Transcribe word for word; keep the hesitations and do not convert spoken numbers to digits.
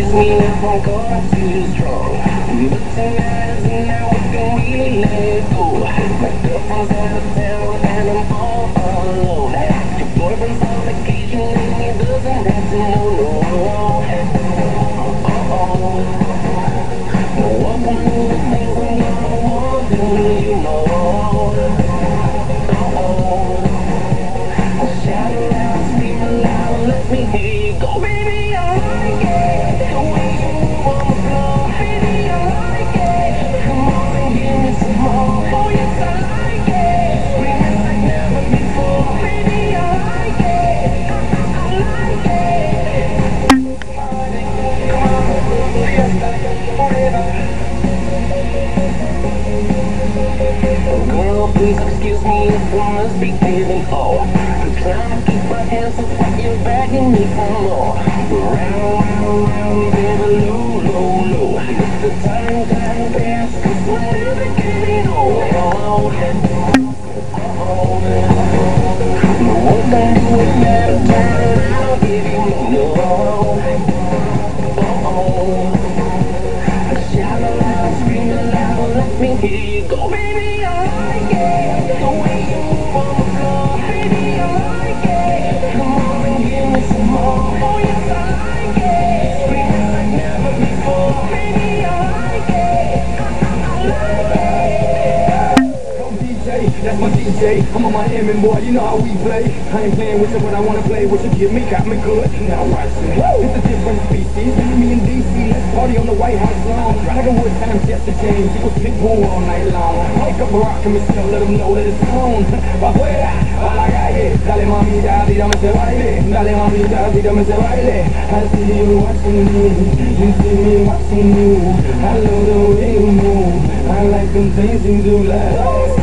kiss me if I'm going too strong. But tonight is the night we can really let go. My girlfriend's out of town and I'm all alone. Your boyfriend's on vacation and he doesn't have to know, no. Uh-oh. Welcome to the things I'm gonna wanna do, you know. Uh-oh. Shout it out, scream it loud, let me hear you go, baby, I like it. The way you move on the floor, baby, I like it. Come on and give me some more, oh yes, I like it. Screaming like never before, baby, I like it. I, I, I like it. Come on, fiesta, forever. Girl, please excuse me if I must be giving all. I'm trying to keep my hands up while you're begging me for more. Round, round, round, baby, low, low, low. Let the time, time pass, cause we're never getting old. Oh, oh, no one can do it better, turn it out, I'll give you more. Oh, oh, shout it loud, scream it loud, let me hear you go, baby, I like it. The way you move on the floor, baby, I like it. Come on and give me some more, oh yes, I like it. Screaming like never before, baby, I like it. I, I, I like it. Come D J, that's my D J. I'm on my Miami boy, you know how we play. I ain't playing with you, but I wanna play. What you give me, got me good. Now watch it. It's a different species. Me and D C, let's party on the White House lawn. Like a wood times just to change. People pick pool all night long. Wake up a rock and me still let them know that it's on. Pa' afuera, a la calle. Dale mamita, tírame ese baile. Dale mamita, tírame ese baile. I see you watching me. You see me watching you. I love the way you move. I like them things you do like.